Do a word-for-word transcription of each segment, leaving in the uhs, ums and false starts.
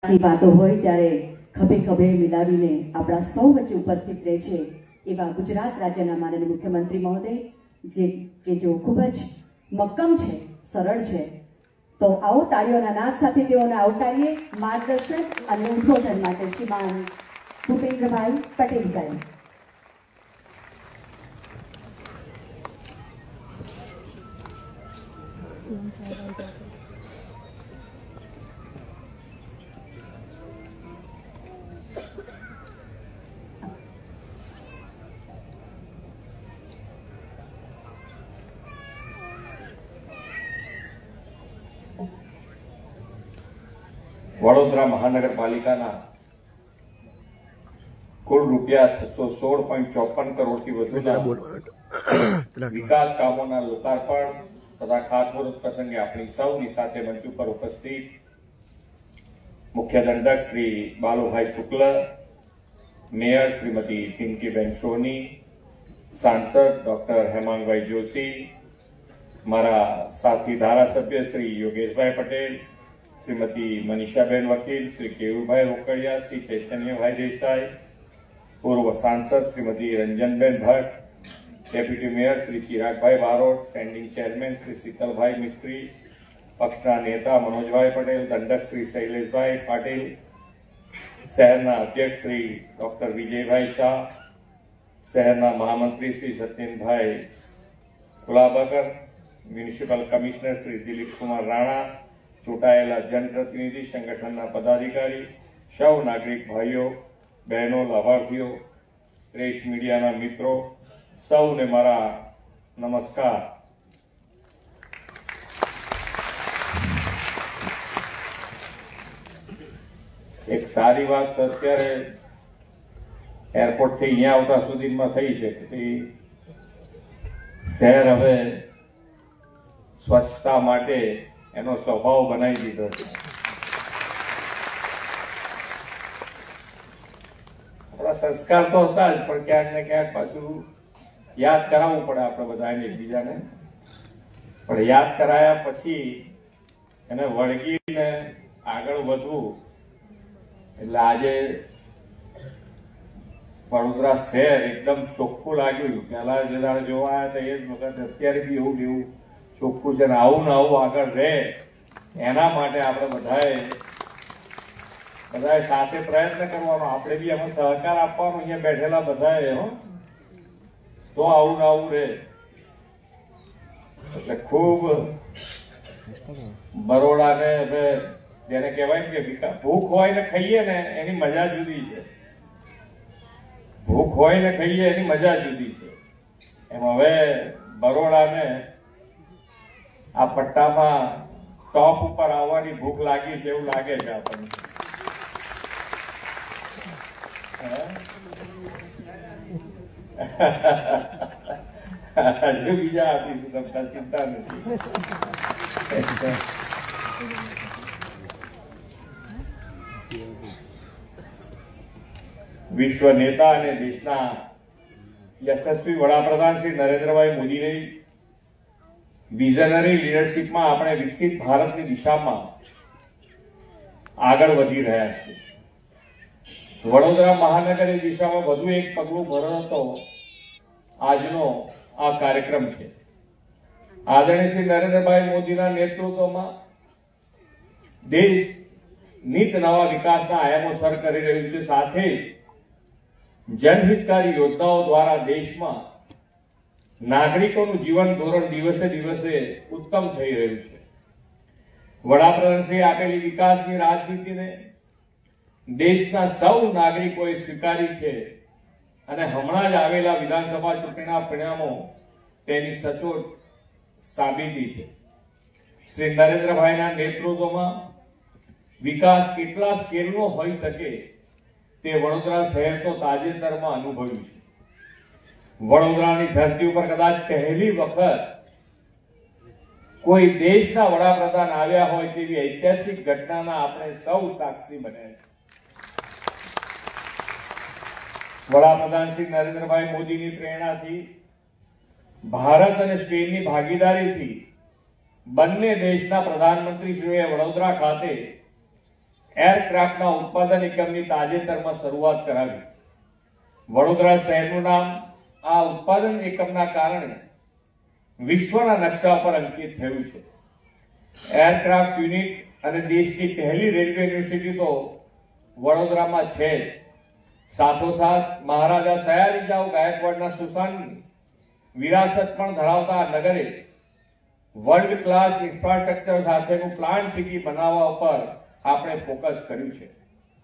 ની વાતો હોય ત્યારે ખભે ખભે મિલાવીને આપણા સૌ વચ્ચે ઉપસ્થિત રહે છે એવા ગુજરાત રાજ્યના માનનીય મુખ્યમંત્રી મહોદય જે કે જો ખૂબ જ મક્કમ છે, સરળ છે, તો આવો તાળીઓના નાદ સાથે તેઓને આવકારીએ માર્ગદર્શન અને ઉદ્બોધન માટે શ્રીમાન ભૂપેન્દ્રભાઈ પટેલ સાહેબ. વડોદરા મહાનગરપાલિકાના કુલ રૂપિયા છસો સોળ પોઈન્ટ ચોપન કરોડથી વધુના વિકાસ કામોના લોકાર્પણ તથા ખાતમુહૂર્ત પ્રસંગે આપણી સૌની સાથે મંચ ઉપર ઉપસ્થિત મુખ્ય દંડક શ્રી બાલુભાઈ શુક્લ, મેયર શ્રીમતી પિંકીબેન સોની, સાંસદ ડોક્ટર હેમાંગભાઈ જોશી, મારા સાથી ધારાસભ્ય શ્રી યોગેશભાઈ પટેલ, श्रीमती मनीषाबेन वकील, श्री केयुरभाई रोकड़िया, श्री चैतन्यभाई देसाई, पूर्व सांसद Shrimati Ranjanben Bhatt, deputy mayor Shri Chiragbhai Barot, standing chairman Shri Sheetalbhai Mistry, पक्षना नेता मनोजभाई पटेल, दंडक श्री शैलेषभाई पाटिल, शहरना अध्यक्ष श्री डॉक्टर विजयभाई शाह, शहरना महामंत्री श्री सत्यनभाई कुलाबकर, म्युनिसिपल कमिश्नर श्री दिलीप कुमार राणा, चूंटायेला जनप्रतिनिधि संगठनना पदाधिकारी, सौ नागरिक भाईओ बहनों, लाभार्थीओ, प्रेस मीडियाना मित्रों, सौने मारा नमस्कार. एक सारी बात अत्यारे एरपोर्ट थी अहींया आवता सुधीमां थई छे के शहर हवे स्वच्छता माटे एनो स्वभाव बनावी दीधो छे. अपना संस्कार तो होता ज पण क्यांक ने क्यांक पाछुं याद करावવું પડે આપણે બધાને એકબીજાને. પણ યાદ કરાયા પછી એને વળગીને આગળ વધવું એટલે આજે વડોદરા શહેર એકદમ ચોખ્ખું લાગ્યું. પહેલા જરા જોવા આવ્યા તો એ જ વખત અત્યારે બી એવું એવું ચોખ્ખું છે. આવું ને આવું આગળ રહે એના માટે આપણે બધાએ બધાએ સાથે પ્રયત્ન કરવાનો, આપણે બી એમાં સહકાર આપવાનો અહીંયા બેઠેલા બધાએ હો, તો આવું ને આવું રહે. એટલે ખૂબ બરોડાને હવે જેને કહેવાય કે ભૂખ હોય ને ખાઈએ ને એની મજા જુદી છે. ભૂખ હોય ને ખાઈએ એની મજા જુદી છે. એમ હવે બરોડાને આ પટ્ટામાં ટોપ ઉપર આવવાની ભૂખ લાગી છે એવું લાગે છે આપણને. હજુ બીજા આપીશું તમને, ચિંતા નથી. વિશ્વ નેતા અને દેશના યશસ્વી વડાપ્રધાન શ્રી નરેન્દ્રભાઈ મોદીની વિઝનરી લીડરશીપમાં આપણે વિકસિત ભારતની દિશામાં આગળ વધી રહ્યા છીએ. વડોદરા મહાનગરની દિશામાં વધુ એક પગલું ભરતો આજનો આ કાર્યક્રમ છે. આદરણીય શ્રી નરેન્દ્રભાઈ મોદીના નેતૃત્વમાં દેશ નિત નવા વિકાસના આયામો સર કરી રહ્યું છે. સાથે જ જનહિતકારી યોજનાઓ દ્વારા દેશમાં નાગરિકોનું જીવન ધોરણ દિવસે દિવસે ઉત્તમ થઈ રહ્યું છે. વડાપ્રધાનશ્રીએ આપેલી વિકાસની રાજનીતિને દેશના સૌ નાગરિકોએ સ્વીકારી છે અને હમણાં જ આવેલા વિધાનસભા ચૂંટણીના પરિણામો તેની સચોટ સાબિતી છે. શ્રી નરેન્દ્રભાઈના નેતૃત્વમાં વિકાસ કેટલા સ્કેલનો હોઈ શકે તે વડોદરા શહેર તો તાજેતરમાં અનુભવ્યું છે. વડોદરાની ધરતી ઉપર કદાચ પહેલી વખત કોઈ દેશના વડાપ્રધાન આવ્યા હોય તેવી ઐતિહાસિક ઘટનાના આપણે સૌ સાક્ષી બન્યા છે. વડાપ્રધાન શ્રી નરેન્દ્રભાઈ મોદીની પ્રેરણાથી, ભારત અને સ્પેનની ભાગીદારીથી બંને દેશના પ્રધાનમંત્રીશ્રીઓએ વડોદરા ખાતે એરક્રાફ્ટના ઉત્પાદન એકમની તાજેતરમાં શરૂઆત કરાવી. વડોદરા શહેરનું નામ આ ઉત્પાદન એકમના કારણે વિશ્વના નકશા પર અંકિત થયું છે. એરક્રાફ્ટ યુનિટ અને દેશની પહેલી રેલવે યુનિવર્સિટી તો વડોદરામાં છે જ. સાથોસાથ મહારાજા સયાજીરાવ ગાયકવાડના સુશાસનની વિરાસત પણ ધરાવતા નગરે વર્લ્ડ ક્લાસ ઇન્ફ્રાસ્ટ્રક્ચર સાથેનું પ્લાન્ટ સિટી બનાવવા ઉપર આપણે ફોકસ કર્યું છે.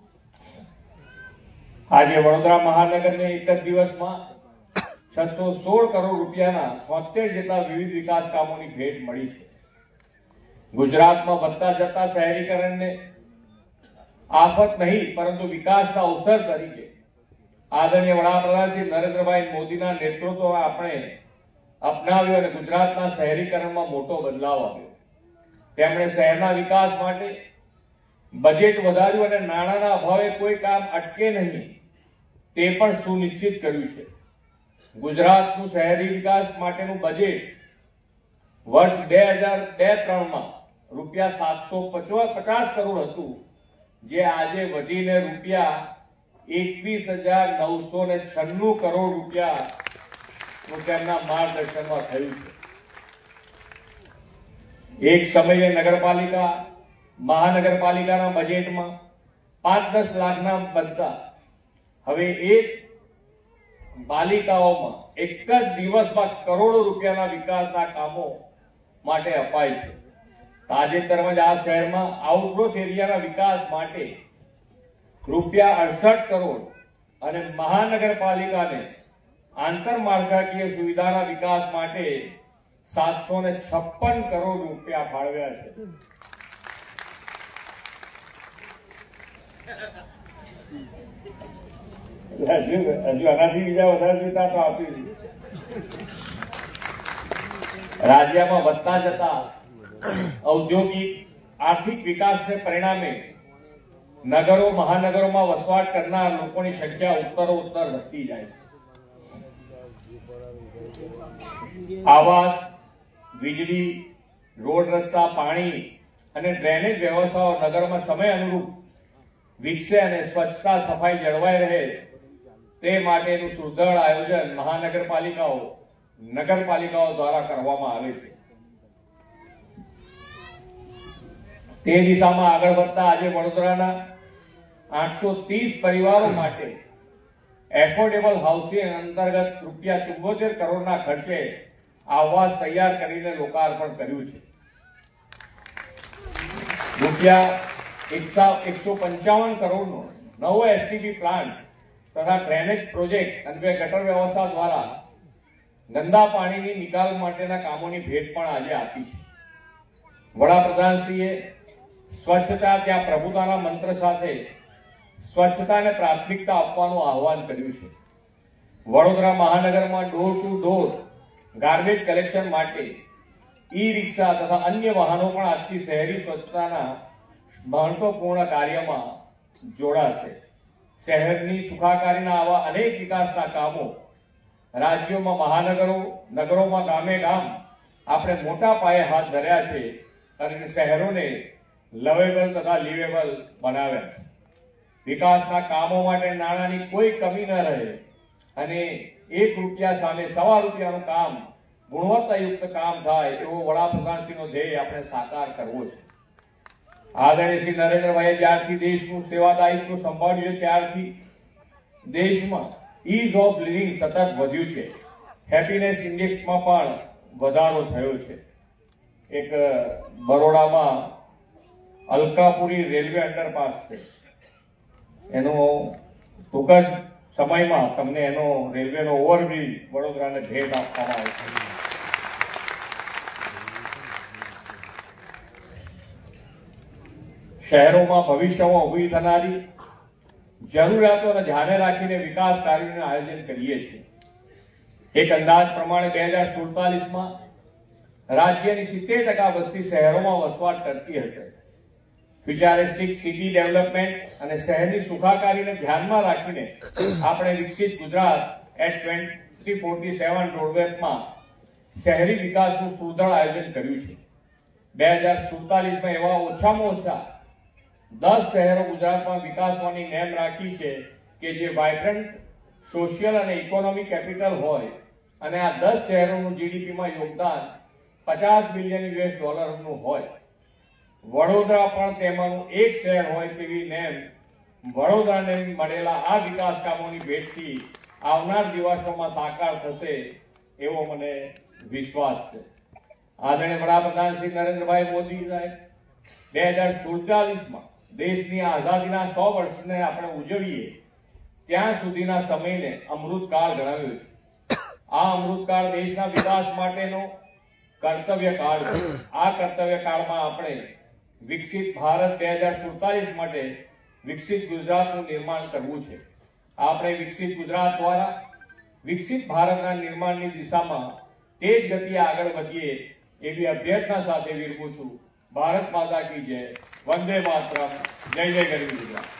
આજે વડોદરા મહાનગરને એક જ દિવસમાં છસો સોળ કરોડ રૂપિયાના છોતેર જેટલા વિવિધ વિકાસ કામોની ભેટ મળી છે. ગુજરાતમાં વધતા જતા શહેરીકરણને આફત નહીં પરંતુ વિકાસના અવસર તરીકે આદરણીય વડાપ્રધાન શ્રી નરેન્દ્રભાઈ મોદીના નેતૃત્વમાં આપણે અપનાવ્યો અને ગુજરાતના શહેરીકરણમાં મોટો બદલાવ આવ્યો. તેમણે શહેરના વિકાસ માટે બજેટ વધાર્યું અને નાણાંના અભાવે કોઈ કામ અટકે નહીં તે પણ સુનિશ્ચિત કર્યું છે. ગુજરાતનું શહેરી વિકાસ માટેનું બજેટ વર્ષ બે હજાર બે ત્રણ માં રૂપિયા સાતસો પચાસ કરોડ હતું, જે આજે વધીને રૂપિયા એકવીસ હજાર નવસો ને છન્નું કરોડ રૂપિયા તેમના માર્ગદર્શનમાં થયું છે. એક સમયે નગરપાલિકા મહાનગરપાલિકાના બજેટમાં પાંચ દસ લાખના બનતા હવે એક પાલિકાઓમાં એક જ દિવસમાં કરોડો રૂપિયાના વિકાસના કામો માટે અપાય છે. તાજેતરમાં જ આ શહેરમાં આઉટગ્રોથ એરિયાના વિકાસ માટે રૂપિયા અડસઠ કરોડ અને મહાનગરપાલિકાને આંતરમાળખાકીય સુવિધાના વિકાસ માટે સાતસો ને છપ્પન કરોડ રૂપિયા ફાળવ્યા છે. હજુ હજુ આનાથી બીજા વધારે સુવિધા તો આપી. રાજ્યમાં વધતા જતા ઔદ્યોગિક આર્થિક વિકાસને પરિણામે નગરો મહાનગરોમાં વસવાટ કરનાર લોકોની સંખ્યા ઉત્તરોત્તર વધતી જાય છે. આવાસ, વીજળી, રોડ રસ્તા, પાણી અને ડ્રેનેજ વ્યવસ્થાઓ નગરમાં સમય અનુરૂપ વિકસે અને સ્વચ્છતા સફાઈ જળવાઈ રહે તે માટેનું સુદૃઢ આયોજન મહાનગરપાલિકાઓ નગરપાલિકાઓ દ્વારા કરવામાં આવે છે. તે દિશામાં આગળ વધતા આજે વડોદરાના આઠસો ત્રીસ પરિવારો માટે એફોર્ડેબલ હાઉસિંગ અંતર્ગત રૂપિયા ચુંબોતેર કરોડના ખર્ચે આવાસ તૈયાર કરીને લોકાર્પણ કર્યું છે. રૂપિયા એકસો પંચાવન કરોડનો નવો એસટીપી પ્લાન્ટ તથા ડ્રેનેજ પ્રોજેક્ટ અને ગટર વ્યવસ્થા દ્વારા ગંદા પાણીની નિકાલ માટેના કામોની ભેટ પણ આજે આપી છે. વડાપ્રધાનશ્રીએ સ્વચ્છતા ત્યાં પ્રભુતાના મંત્ર સાથે સ્વચ્છતાને પ્રાથમિકતા આપવાનું આહવાન કર્યું છે. વડોદરા મહાનગરમાં door to door garbage collection માટે ઈ રિક્ષા તથા અન્ય વાહનો પણ આજથી શહેરી સ્વચ્છતાના મહત્વપૂર્ણ કાર્યમાં જોડાશે. શહેરની સુખાકારીના આવા અનેક વિકાસના કામો રાજ્યોમાં મહાનગરો નગરોમાં ગામે ગામ આપણે મોટા પાયે હાથ ધર્યા છે અને શહેરોને લવેબલ તથા લિવેબલ બનાવ્યા છે. વિકાસના કામો માટે નાણાંની કોઈ કમી ન રહે અને એક રૂપિયા સામે સવા રૂપિયાનું કામ ગુણવત્તાયુક્ત કામ થાય એવો વડાપ્રધાનશ્રીનો ધ્યેય આપણે સાકાર કરવો છે. આદરણીય શ્રી નરેન્દ્રભાઈએ જ્યારથી દેશનું સેવાદાયિત્વ સંભાળ્યું છે ત્યારથી દેશમાં ઇઝ ઓફ લિવિંગ સતત વધ્યું છે. હેપીનેસ ઇન્ડેક્સમાં પણ વધારો થયો છે. એક બરોડામાં અલકાપુરી રેલવે અંડરપાસ છે, એનો ટૂંક જ સમયમાં તમને એનો રેલવેનો ઓવરબ્રિજ વડોદરાને ભેટ આપવામાં આવશે. શહેરોમાં ભવિષ્યમાં ઉભી થનારી જરૂરિયાતોને ધ્યાને રાખીને વિકાસ કાર્યોનું આયોજન કરીએ છીએ. એક અંદાજ પ્રમાણે બે હજાર સુડતાલીસ માં રાજ્યની સિત્તેર ટકા વસ્તી શહેરોમાં વસવાટ કરતી હશે. ફ્યુચરિસ્ટિક સિટી ડેવલપમેન્ટ અને શહેરની સુખાકારીને ધ્યાનમાં રાખીને આપણે વિકસિત Gujarat at twenty forty seven રોડમેપમાં શહેરી વિકાસનું સુદૃઢ આયોજન કર્યું છે. બે હજાર સુડતાલીસ માં એવા ઓછામાં ઓછા દસ શહેરો ગુજરાતમાં વિકાસવાની નેમ રાખી છે કે જે વાઇબ્રન્ટ સોશિયલ અને ઇકોનોમિક કેપિટલ હોય અને આ દસ શહેરોનું જીડીપીમાં યોગદાન પચાસ બિલિયન યુએસ ડોલરનું હોય. વડોદરા પણ તેમાંનું એક શહેર હોય તેવી નેમ વડોદરાને મળેલા આ વિકાસ કામોની ભેટથી આવનાર દિવસોમાં સાકાર થશે એવો મને વિશ્વાસ છે. આદરણીય વડાપ્રધાન શ્રી નરેન્દ્રભાઈ મોદી સાહેબ બે હજાર સુડતાલીસમાં દેશની આઝાદીના સો વર્ષને આપણે ઉજવીએ ત્યાં સુધીના સમયને અમૃતકાળ ગણાવ્યો છે. આ અમૃતકાળ દેશના વિકાસ માટેનો કર્તવ્ય કાળ છે. આ કર્તવ્ય કાળમાં આપણે વિકસિત ભારત બે હજાર સુડતાલીસ માટે વિકસિત ગુજરાતનું નિર્માણ કરવું છે. આપણે વિકસિત ગુજરાત દ્વારા વિકસિત ભારતના નિર્માણની દિશામાં તેજ ગતિએ આગળ વધીએ એવી અભ્યર્થના સાથે વિરમું છું. ભારત માતા કી જય. વંદે માતરમ. જય જય ગરવી ગુજરાત.